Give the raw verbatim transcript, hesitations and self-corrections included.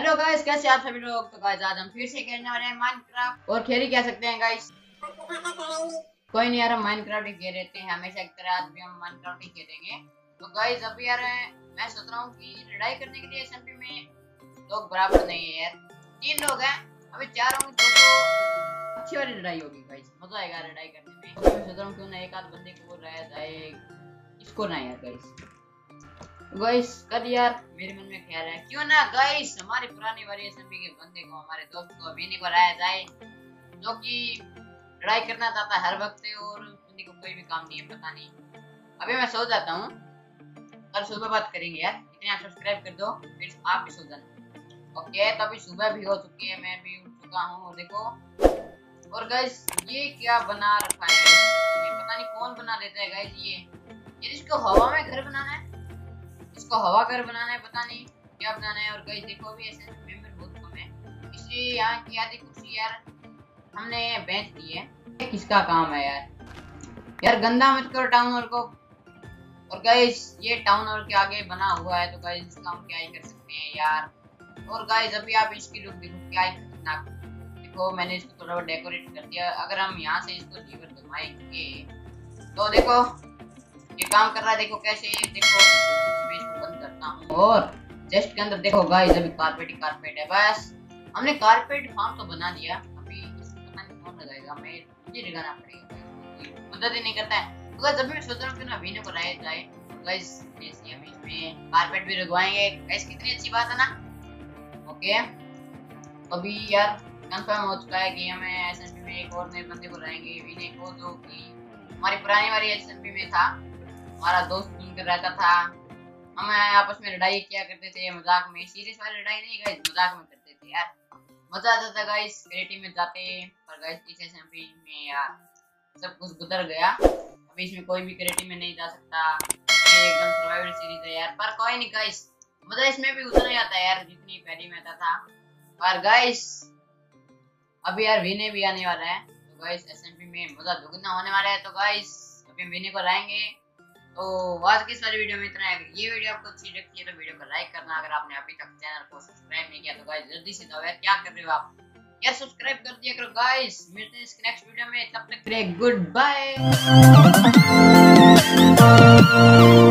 Hello guys, कैसे आप सभी लोग। तो गाइस आज हम फिर से खेलने वाले हैं माइनक्राफ्ट और खेल ही कह सकते हैं गाइस। कोई नहीं यार, हम माइनक्राफ्ट ही खेल रहते हैं हमेशा की तरह, आज भी हम माइनक्राफ्ट ही खेलेंगे। तो गाइस अभी यार मैं सोच रहा हूँ कि लड़ाई करने के लिए एसएमपी में लोग बराबर नहीं है यार, तीन लोग हैं, अभी चार होंगे तो, तो अच्छी वाली लड़ाई होगी गाइस, मजा आएगा लड़ाई करने में। तो मैं सोच रहा हूँ क्यों ना एक आध बंदे को रह जाए, इसको ना यार गाइस। गाइस कल यार मेरे मन में ख्याल है क्यों ना गाइस हमारी पुरानी वाली एसएमपी के बंदे को, हमारे दोस्त को अभी को लाया जाए, जो कि लड़ाई करना चाहता है हर वक्त और बंदे को कोई भी काम नहीं है, पता नहीं। अभी मैं सो जाता हूँ, कल सुबह बात करेंगे यार। इतने आप सब्सक्राइब कर दो, फिर आप भी सो जाना। ओके तो अभी सुबह भी हो चुकी है, मैं भी उठ चुका हूँ देखो। और गाइस ये क्या बना रखा है, ये पता नहीं कौन बना लेता है गाइस। ये ये इसको हवा में घर बनाना है, इसको हवा घर बनाना है, पता नहीं क्या बनाना है। और गाइस देखो अभी ऐसे मेंबर बहुत कम है, इसलिए यहाँ की आधी कुर्सी यार हमने बेच दी है। किसका काम है यार, यार गंदा मत करो टाउन हॉल को। और गाइस ये टाउन हॉल के आगे बना हुआ है, तो गाइस इसका हम क्या ही कर सकते हैं यार। और गाइस अभी आप इसकी लुक देखो, क्या ही खतरनाक। देखो मैंने इसको थोड़ा डेकोरेट कर दिया। अगर हम यहाँ से इसको जीवर घुमाएंगे तो देखो ये काम कर रहा है, देखो कैसे, देखो मैं इसको बंद करता हूँ। और जस्ट के अंदर देखो गाइस अभी कारपेट ही कारपेट है। बस हमने कारपेट फार्म तो बना दिया, अभी पता नहीं कौन लगाएगा, मैं मुझे लगाना पड़ेगा, मदद ही नहीं करता है। तो गाइस अभी मैं सोच रहा हूँ कि ना वीडियो को लाया जाए, तो गाइस इसलिए हम इसमें कारपेट भी लगवाएंगे। गाइस कितनी अच्छी बात है ना। ओके अभी यार कंफर्म हो चुका है कि हमें एसएमपी में एक और नए बंदे को लाएंगे, विनय को, जो कि हमारी पुरानी वाली एसएमपी में था, हमारा दोस्त मिलकर रहता था। हम आपस में लड़ाई किया करते थे मजाक में, सीरियस वाली लड़ाई नहीं गाइस, मजाक में करते थे यार, मजा आता था गाइस। क्रिएटिव में जाते पर गाइस इस एसएमपी में यार सब कुछ गुजर गया, अभी इसमें कोई भी क्रिएटिव में नहीं जा सकता। ये एकदम सर्वाइवल सीरीज है यार, पर कोई नहीं गाइस, मजा इसमें भी उतना ही आता है यार जितनी पहली में आता था। पर गाइस अभी यार विनय भी आने वाला है, तो गाइस एसएमपी में मजा दुगना होने वाला है। तो गाइस अभी विनय को लाएंगे। तो आज की इस वाली वीडियो में इतना है। अगर ये वीडियो आपको अच्छी लगती है तो वीडियो को लाइक करना। अगर आपने अभी तक चैनल को सब्सक्राइब नहीं किया तो गाइस जल्दी से दबाओ, क्या कर रहे हो आप यार, सब्सक्राइब कर दिया करो गाइस। मिलते हैं इसके नेक्स्ट वीडियो में, तब तक के लिए गुड बाय।